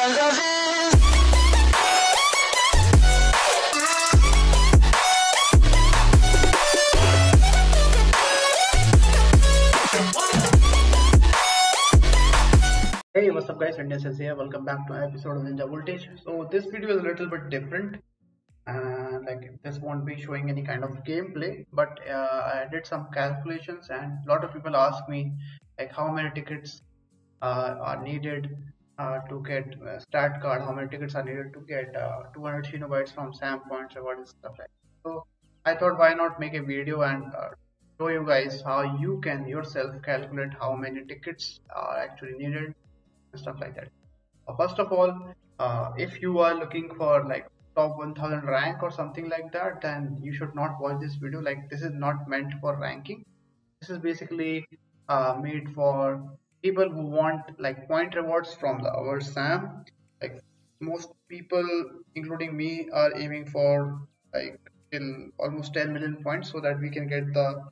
Hey, what's up guys, Indian Sense here. Welcome back to an episode of Ninja Voltage. So this video is a little bit different, and this won't be showing any kind of gameplay, but I did some calculations and a lot of people ask me like how many tickets are needed to get stat card, how many tickets are needed to get 200 Shinobites from Sam Points or what is stuff like that. So I thought why not make a video and show you guys how you can yourself calculate how many tickets are actually needed and stuff like that. First of all, if you are looking for like top 1000 rank or something like that, then you should not watch this video. Like this is not meant for ranking. This is basically made for people who want like point rewards from our SAM. Like most people, including me, are aiming for like till almost 10 million points so that we can get the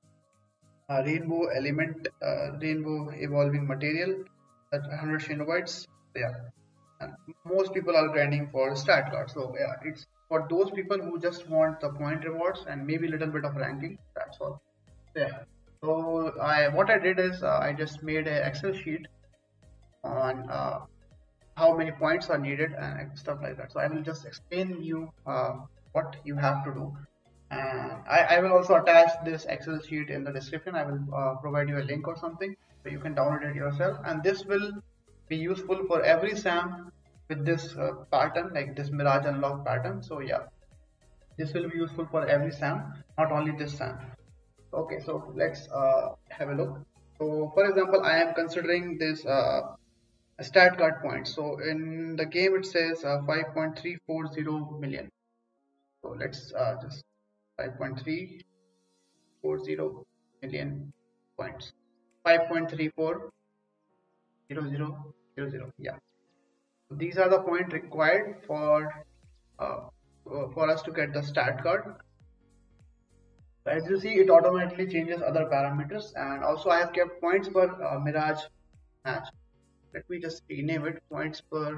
rainbow element, rainbow evolving material, that 100 Shinobites. Yeah, and most people are grinding for stat cards. So yeah, it's for those people who just want the point rewards and maybe a little bit of ranking. That's all. Yeah. So what I did is I just made an Excel sheet on how many points are needed and stuff like that. So I will just explain you what you have to do. And I will also attach this Excel sheet in the description. I will provide you a link or something so you can download it yourself, and this will be useful for every SAM with this pattern, like this Mirage unlock pattern. So yeah, this will be useful for every SAM, not only this SAM. Okay, so let's have a look. So for example, I am considering this stat card points. So in the game it says 5.340 million. So let's just 5.340 million points. 5.340000. Yeah. So these are the points required for us to get the stat card. As you see, it automatically changes other parameters, and also I have kept points per Mirage match. Let me just rename it points per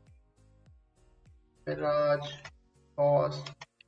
Mirage boss.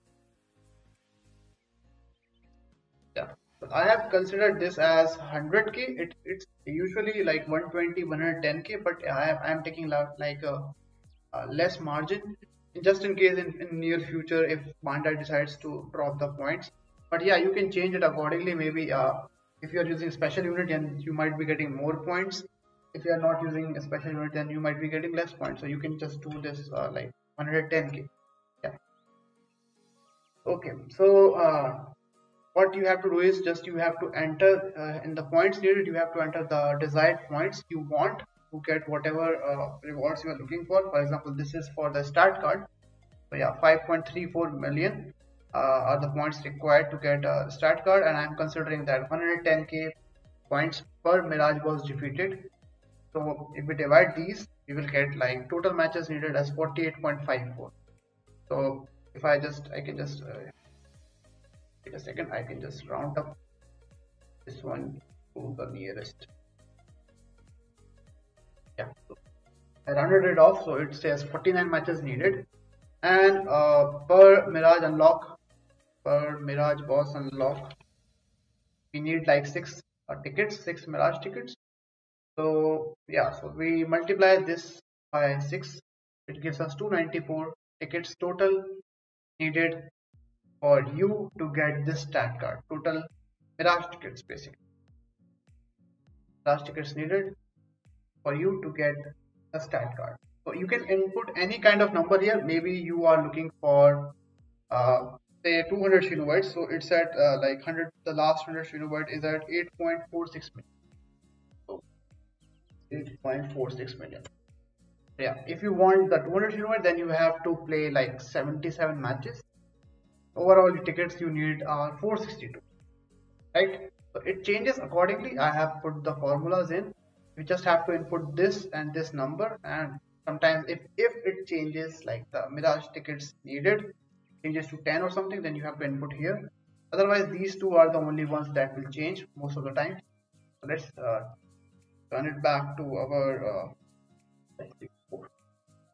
Yeah, so I have considered this as 100k. It's usually like 120, 110k, but I am taking like a less margin just in case in near future if Bandai decides to drop the points. But yeah, you can change it accordingly. Maybe if you are using special unit, then you might be getting more points. If you are not using a special unit, then you might be getting less points. So you can just do this like 110k. Yeah. Okay. So what you have to do is just you have to enter in the points needed. You have to enter the desired points you want to get whatever rewards you are looking for. For example, this is for the start card. So yeah, 5.34 million are the points required to get a start card, and I'm considering that 110k points per Mirage was defeated. So if we divide these, we will get like total matches needed as 48.54. So if I can just wait a second, I can just round up this one to the nearest. Yeah, so I rounded it off, so it says 49 matches needed, and per Mirage unlock, per Mirage boss unlock, we need like 6 tickets, 6 Mirage tickets. So yeah, so we multiply this by 6, it gives us 294 tickets total needed for you to get this stat card. Total Mirage tickets, basically Mirage tickets needed for you to get a stat card. So you can input any kind of number here. Maybe you are looking for say 200 Shinobites, so it's at like 100, the last 100 Shinobite is at 8.46 million. So 8.46 million. Yeah, if you want the 200 Shinobite, then you have to play like 77 matches. Overall the tickets you need are 462, right? So it changes accordingly. I have put the formulas in. You just have to input this and this number, and sometimes if it changes, like the Mirage tickets needed changes to 10 or something, then you have to input here. Otherwise these two are the only ones that will change most of the time. So let's turn it back to our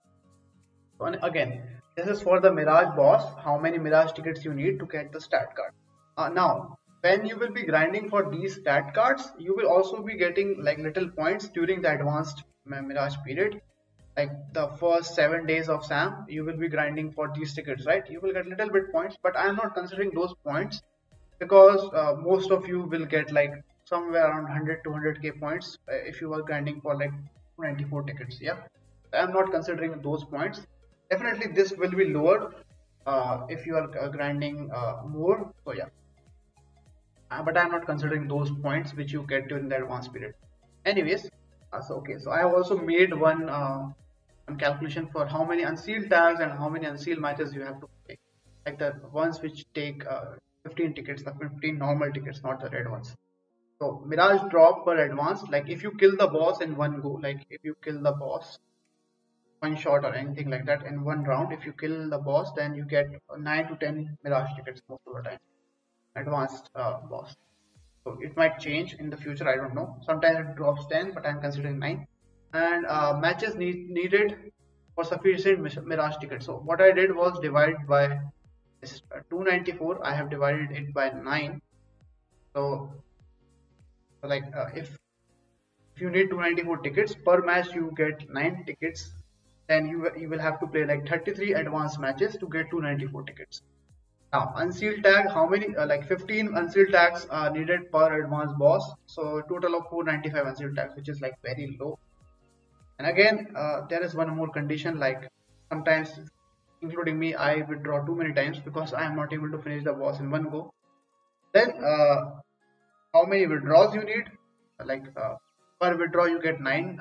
And again, this is for the Mirage boss, how many Mirage tickets you need to get the stat card. Now, when you will be grinding for these stat cards, you will also be getting like little points during the advanced Mirage period. Like the first 7 days of SAM, you will be grinding for these tickets, right? You will get little bit points, but I am not considering those points because most of you will get like somewhere around 100 to 100k points if you are grinding for like 294 tickets. Yeah, I am not considering those points. Definitely this will be lower if you are grinding more. So yeah, but I'm not considering those points which you get during the advanced period. Anyways, so I have also made one calculation for how many unsealed tags and how many unsealed matches you have to play, like the ones which take 15 tickets, the 15 normal tickets, not the red ones. So Mirage drop per advanced, like if you kill the boss in one go, like if you kill the boss one shot or anything like that in one round, if you kill the boss, then you get 9 to 10 Mirage tickets most of the time, advanced boss. So it might change in the future, I don't know. Sometimes it drops 10, but I'm considering 9. And matches needed for sufficient Mirage tickets. So what I did was divide by this 294. I have divided it by 9. So like if you need 294 tickets per match, you get 9 tickets. Then you will have to play like 33 advanced matches to get 294 tickets. Now, unsealed tag, how many? Like 15 unsealed tags are needed per advanced boss. So, total of 495 unsealed tags, which is like very low. And again, there is one more condition, like sometimes, including me, I withdraw too many times because I am not able to finish the boss in one go. Then, how many withdrawals you need? Like per withdraw, you get 9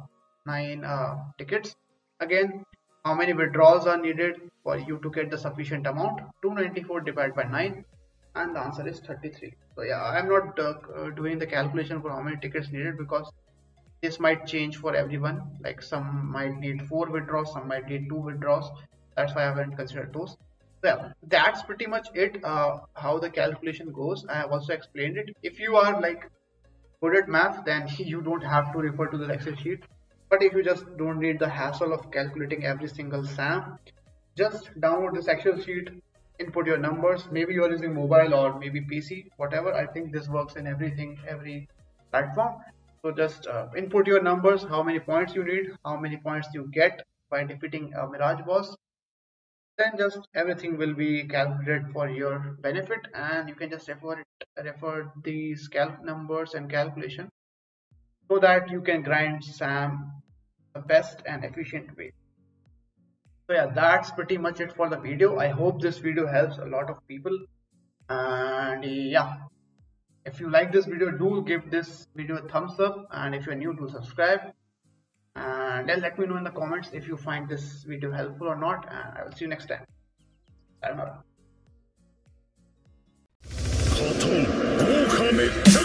tickets. Again, how many withdrawals are needed for you to get the sufficient amount? 294 divided by 9, and the answer is 33. So yeah, I am not doing the calculation for how many tickets needed because this might change for everyone. Like some might need 4 withdrawals, some might need 2 withdrawals. That's why I haven't considered those. So yeah, that's pretty much it. How the calculation goes, I have also explained it. If you are like good at math, then you don't have to refer to the Excel sheet. But if you just don't need the hassle of calculating every single SAM, just download this Excel sheet, input your numbers. Maybe you are using mobile or maybe PC, whatever. I think this works in every platform. So just input your numbers, how many points you need, how many points you get by defeating a Mirage boss. Then just everything will be calculated for your benefit, and you can just refer these numbers and calculation so that you can grind SAM the best and efficient way. So yeah, that's pretty much it for the video. I hope this video helps a lot of people. And yeah, if you like this video, do give this video a thumbs up, and if you're new, do subscribe, and then let me know in the comments if you find this video helpful or not, and I will see you next time. Sayonara.